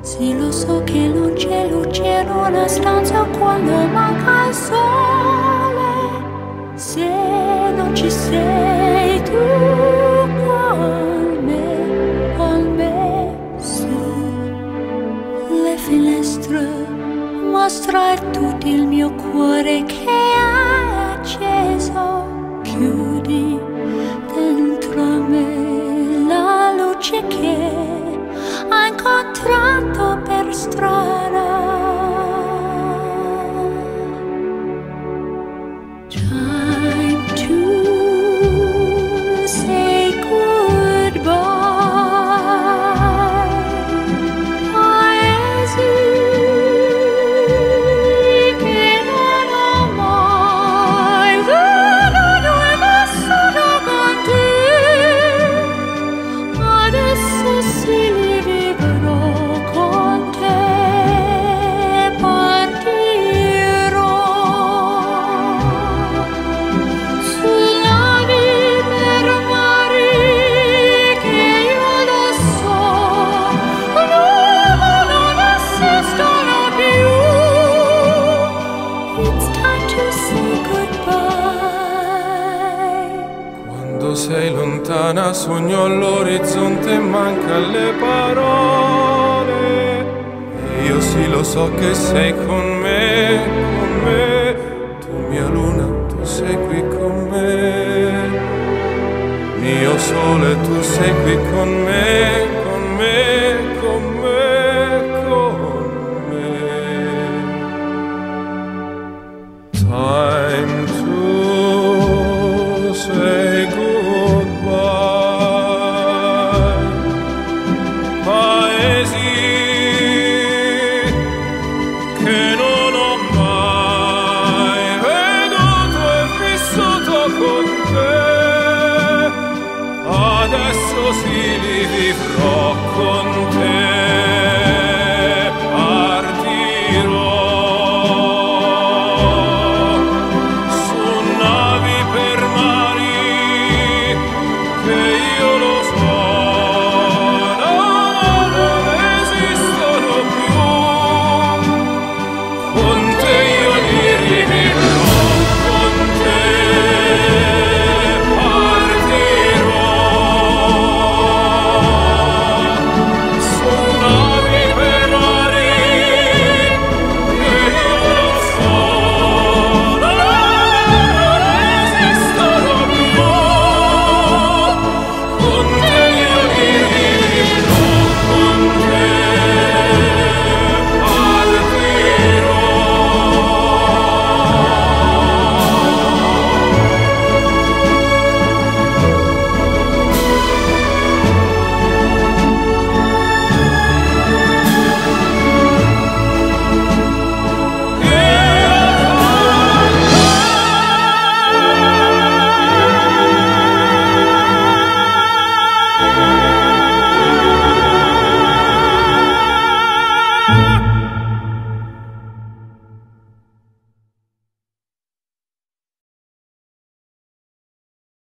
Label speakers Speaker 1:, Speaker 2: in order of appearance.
Speaker 1: Sì, lo so che non c'è luce in una stanza quando manca il sole. Se non ci sei tu con me, su le finestre mostra tutto il mio cuore che è acceso. Chiudi dentro me la luce che ho incontrato per strada. Time to say goodbye. Paesi che non ho mai veduto e vissuto con te. Adesso sì li vivrò con te. Partirò sulla per mari che io lo so non esistono più. It's time to say goodbye.
Speaker 2: Quando sei lontana sogno all'orizzonte e manca le parole. E io sì lo so che sei con me, con me. Tu mia luna, tu sei qui con me. Mio sole, tu sei qui con me.